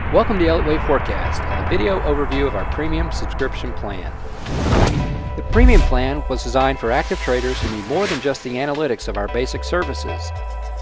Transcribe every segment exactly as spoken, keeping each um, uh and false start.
Welcome to Elliott Wave Forecast and the video overview of our premium subscription plan. The premium plan was designed for active traders who need more than just the analytics of our basic services.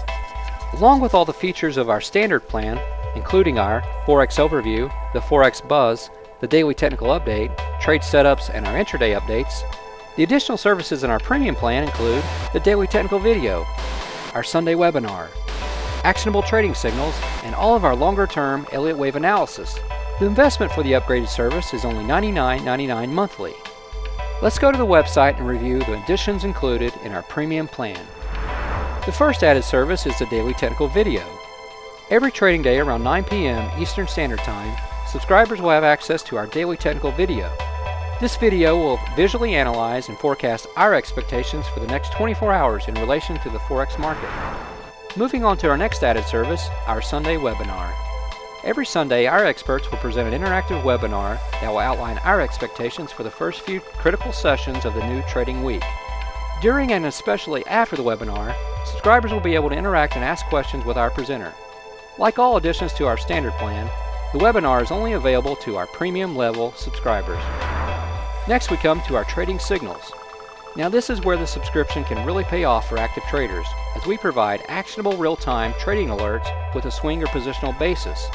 Along with all the features of our standard plan, including our Forex overview, the Forex buzz, the daily technical update, trade setups, and our intraday updates, the additional services in our premium plan include the daily technical video, our Sunday webinar, actionable trading signals, and all of our longer-term Elliott Wave analysis. The investment for the upgraded service is only ninety-nine ninety-nine monthly. Let's go to the website and review the additions included in our premium plan. The first added service is the daily technical video. Every trading day around nine P M Eastern Standard Time, subscribers will have access to our daily technical video. This video will visually analyze and forecast our expectations for the next twenty-four hours in relation to the Forex market. Moving on to our next added service, our Sunday webinar. Every Sunday, our experts will present an interactive webinar that will outline our expectations for the first few critical sessions of the new trading week. During and especially after the webinar, subscribers will be able to interact and ask questions with our presenter. Like all additions to our standard plan, the webinar is only available to our premium level subscribers. Next, we come to our trading signals. Now this is where the subscription can really pay off for active traders, as we provide actionable real-time trading alerts with a swing or positional basis.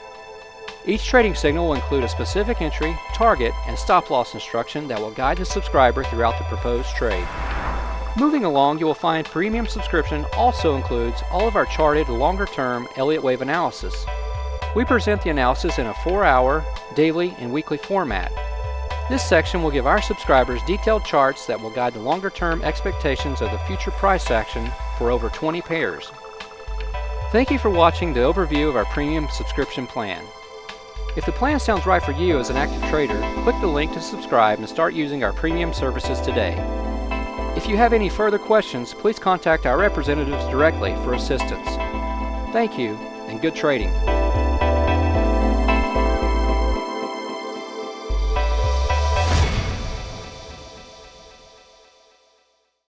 Each trading signal will include a specific entry, target, and stop-loss instruction that will guide the subscriber throughout the proposed trade. Moving along, you will find premium subscription also includes all of our charted longer-term Elliott Wave analysis. We present the analysis in a four-hour, daily, and weekly format. This section will give our subscribers detailed charts that will guide the longer-term expectations of the future price action for over twenty pairs. Thank you for watching the overview of our premium subscription plan. If the plan sounds right for you as an active trader, click the link to subscribe and start using our premium services today. If you have any further questions, please contact our representatives directly for assistance. Thank you, and good trading.